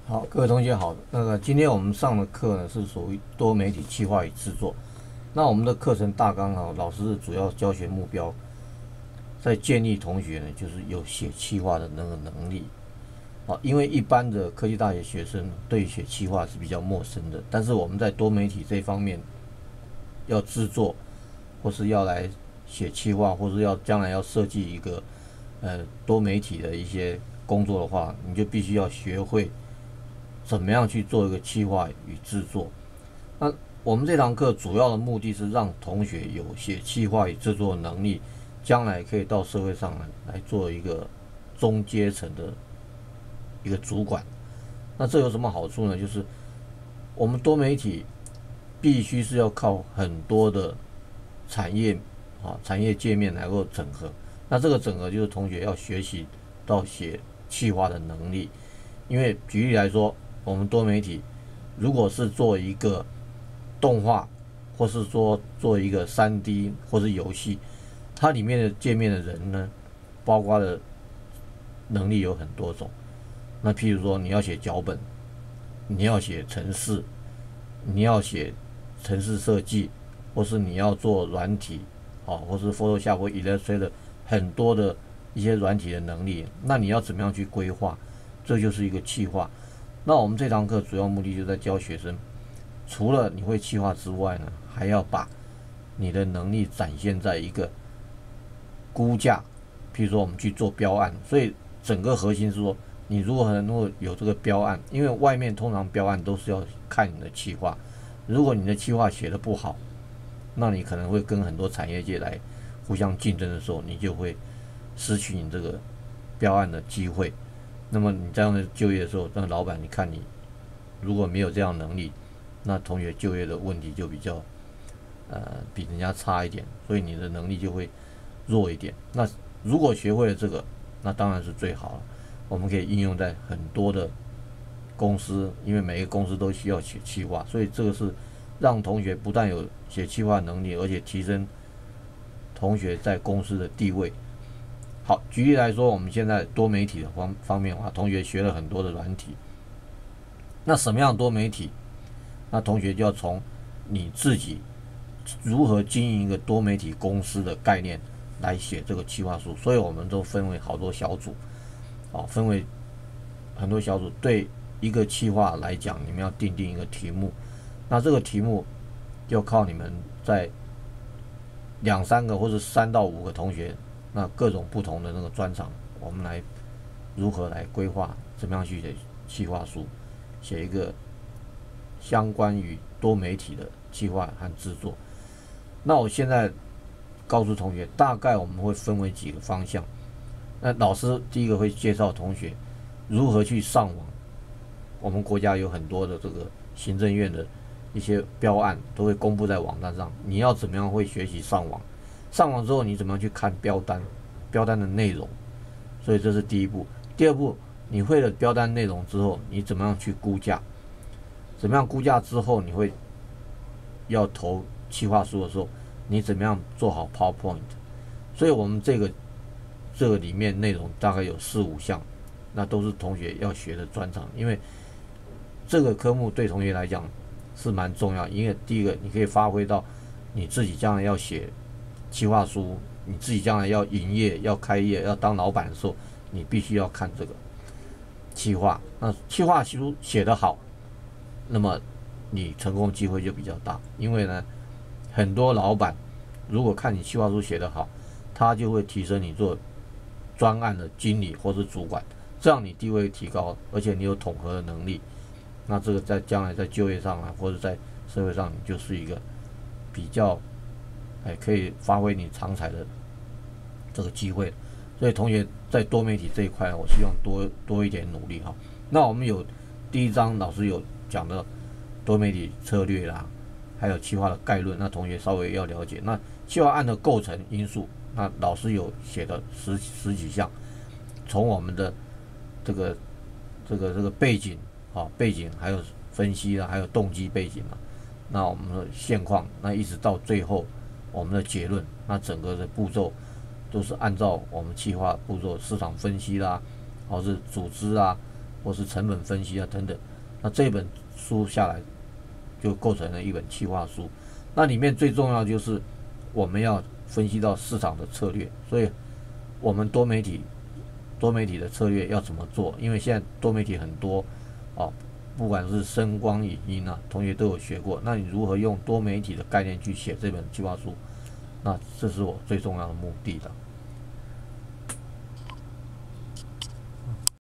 好，各位同学好。今天我们上的课呢是属于多媒体企划与制作。那我们的课程大纲老师的主要教学目标，在建议同学呢就是有写企划的那个能力。因为一般的科技大学学生对写企划是比较陌生的，但是我们在多媒体这方面要制作，或是要来写企划，或是将来要设计一个多媒体的一些工作的话，你就必须要学会怎么样去做一个企划与制作。那我们这堂课主要的目的是让同学有写企划与制作的能力，将来可以到社会上来做一个中阶层的一个主管。那这有什么好处呢？就是我们多媒体必须是要靠很多的产业界面来够整合。那这个整合就是同学要学习到写企划的能力。因为举例来说，我们多媒体如果是做一个动画，或是说做一个3D 或是游戏，它里面的界面的人呢，包括的能力有很多种。那譬如说你要写脚本，你要写程式，你要写程式设计，或是你要做软体，或是 Photoshop 或 Illustrator 很多的一些软体的能力，那你要怎么样去规划？这就是一个企划。那我们这堂课主要目的就在教学生，除了你会企划之外呢，还要把你的能力展现在一个估价。譬如说我们去做标案，所以整个核心是说，你如果能够有这个标案，因为外面通常标案都是要看你的企划，如果你的企划写得不好，那你可能会跟很多产业界来互相竞争的时候，你就会失去你这个标案的机会。那么你这样的就业的时候，那老板你看你如果没有这样能力，那同学就业的问题就比较比人家差一点，所以你的能力就会弱一点。那如果学会了这个，那当然是最好了。我们可以应用在很多的公司，因为每个公司都需要写企划，所以这个是让同学不但有写企划能力，而且提升同学在公司的地位。好，举例来说，我们现在多媒体的方面的话，同学学了很多的软体。那什么样的多媒体？那同学就要从你自己如何经营一个多媒体公司的概念来写这个企划书。所以我们都分为好多小组，分为很多小组。对一个企划来讲，你们要定一个题目。那这个题目就靠你们在2、3个或者3到5个同学，那各种不同的那个专长，我们来如何来规划，怎么样去写企划书，写一个相关于多媒体的企划和制作。那我现在告诉同学，大概我们会分为几个方向。那老师第一个会介绍同学如何去上网。我们国家有很多的这个行政院的一些标案都会公布在网站上，你要怎么样会学习上网？上网之后你怎么样去看标单的内容？所以这是第一步。第二步，你会了标单内容之后，你怎么样去估价？怎么样估价之后，你会要投企划书的时候，你怎么样做好 PowerPoint？ 所以我们这个里面内容大概有4、5项，那都是同学要学的专长。因为这个科目对同学来讲是蛮重要，因为第一个你可以发挥到你自己将来要写企划书，你自己将来要营业、要开业、要当老板的时候，你必须要看这个企划。那企划书写得好，那么你成功机会就比较大。因为呢，很多老板如果看你企划书写得好，他就会提升你做专案的经理或是主管，这样你地位提高，而且你有统合的能力。那这个在将来在就业上或者在社会上，你就是一个比较可以发挥你长才的这个机会。所以同学在多媒体这一块，我希望多一点努力哈。那我们有第一章老师有讲的多媒体策略啦，还有企划的概论，那同学稍微要了解。那企划案的构成因素，那老师有写的十几项，从我们的这个背景还有分析啦，还有动机背景啦，那我们的现况，那一直到最后我们的结论，那整个的步骤都是按照我们企划步骤，市场分析啦，或是组织啊， 或是成本分析啊等等。那这本书下来就构成了一本企划书。那里面最重要就是我们要分析到市场的策略，所以我们多媒体的策略要怎么做？因为现在多媒体很多啊，不管是声光影音啊，同学都有学过。那你如何用多媒体的概念去写这本计划书？那这是我最重要的目的的。